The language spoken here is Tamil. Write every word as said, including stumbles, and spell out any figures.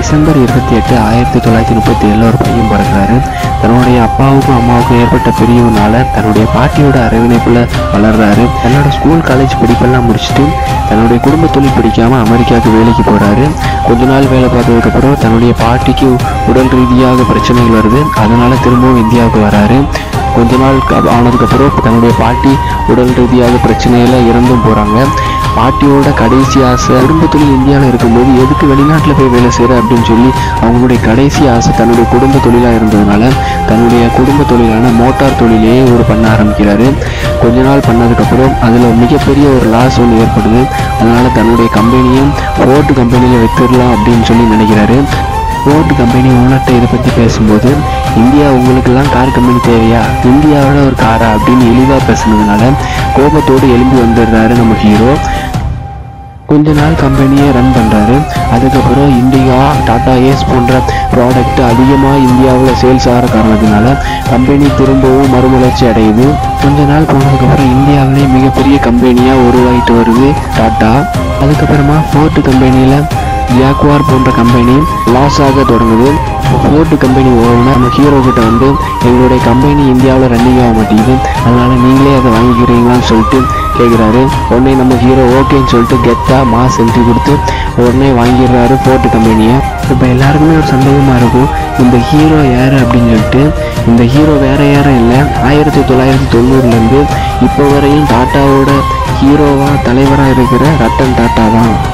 டிசம்பர் இருபத்தி எட்டு ஆயிரத்தி தொள்ளாயிரத்தி முப்பத்தி ஏழுல ஒரு பையன் பிறக்கிறாரு. தன்னுடைய அப்பாவுக்கும் அம்மாவுக்கும் ஏற்பட்ட பிரிவுனால தன்னுடைய பாட்டியோட அரவணைப்புல வளர்றாரு. தன்னோட ஸ்கூல் காலேஜ் படிப்பெல்லாம் முடிச்சுட்டு தன்னுடைய குடும்ப தொழில் படிக்காம அமெரிக்காவுக்கு வேலைக்கு போறாரு. கொஞ்ச நாள் வேலை பார்த்ததுக்கு அப்புறம் தன்னுடைய பாட்டிக்கு உடல் ரீதியாக பிரச்சனைகள் வருது. அதனால திரும்பவும் இந்தியாவுக்கு வராரு. கொஞ்ச நாள் ஆனதுக்கப்புறம் தன்னுடைய பாட்டி உடல் ரீதியாக பிரச்சனையில இறந்தும் போகிறாங்க. பாட்டியோட கடைசி ஆசை குடும்ப தொழில் இந்தியாவில் இருக்கும்போது எதுக்கு வெளிநாட்டில் போய் வேலை செய்கிற அப்படின்னு சொல்லி அவங்களுடைய கடைசி ஆசை தன்னுடைய குடும்ப தொழிலாக இருந்ததுனால தன்னுடைய குடும்ப தொழிலான மோட்டார் தொழிலையே ஒரு பண்ண ஆரம்பிக்கிறாரு. கொஞ்ச நாள் பண்ணதுக்கப்புறம் அதில் மிகப்பெரிய ஒரு லாஸ் ஒன்று ஏற்படுது. அதனால் தன்னுடைய கம்பெனியும் ஃபோர்டு கம்பெனியில் வைத்திடலாம் அப்படின்னு சொல்லி நினைக்கிறாரு. ஃபோர்டு கம்பெனி ஓனர்கிட்ட இதை பற்றி பேசும்போது, இந்தியா உங்களுக்கெல்லாம் கார் கம்பெனி தேவையா, இந்தியாவோட ஒரு காரா அப்படின்னு இழிவாக பேசுனதுனால கோபத்தோடு எழும்பி வந்துடுறாரு நம்ம ஹீரோ. கொஞ்ச நாள் கம்பெனியை ரன் பண்ணுறாரு. அதுக்கப்புறம் இண்டிகா, டாடா ஏஸ் போன்ற ப்ராடக்ட் அதிகமாக இந்தியாவில் சேல்ஸ் ஆகிற காரணத்தினால கம்பெனி திரும்பவும் மறுமலர்ச்சி அடையுது. கொஞ்ச நாள் போனதுக்கப்புறம் இந்தியாவிலே மிகப்பெரிய கம்பெனியாக உருவாகிட்டு வருது டாட்டா. அதுக்கப்புறமா ஃபோர்டு கம்பெனியில் ஜாக்வார் போன்ற கம்பெனி லாஸ் ஆக தொடங்குது. ஃபோர்டு கம்பெனி ஓனர் நம்ம ஹீரோ கிட்ட வந்து எங்களுடைய கம்பெனி இந்தியாவில் ரன்னிங் ஆக மாட்டேங்குது, அதனால நீங்களே அதை வாங்கிக்கிறீங்களான்னு சொல்லிட்டு கேட்குறாரு. உடனே நம்ம ஹீரோ ஓகேன்னு சொல்லிட்டு கெத்தா மாஸ் என்ட்ரி கொடுத்து உடனே வாங்கிடுறாரு ஃபோர்டு கம்பெனியை. இப்போ எல்லாருக்குமே ஒரு சந்தேகமாக இருக்கும், இந்த ஹீரோ யார் அப்படின்னு சொல்லிட்டு. இந்த ஹீரோ வேற யாரும் இல்லை, ஆயிரத்தி தொள்ளாயிரத்தி தொண்ணூறுலேருந்து இப்போ வரையும் டாட்டாவோட ஹீரோவாக தலைவராக இருக்கிற ரத்தன் டாட்டா தான்.